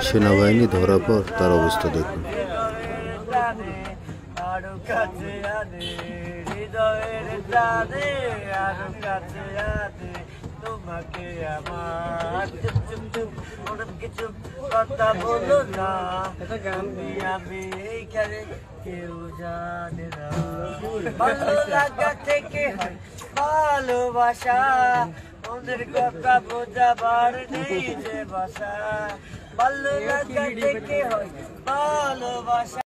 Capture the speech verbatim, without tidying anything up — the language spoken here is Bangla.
সেনাবাহিনী ধরার পর তার অবস্থা দেখুন। আরো কাছে আনে হৃদয়ের টানে, আরো কাছে আনে তোমাকে আমার। চুপ চুপ চুপ অনেক কিছু কথা বলো না, তুমি আমি এইখানে কেউ জানে না। ভালো লাগা থেকে হয় ভালোবাসা, ওদের কথা বোঝাবার নেই যে ভাষা। ভালো লাগা থেকে হয় ভালোবাসা।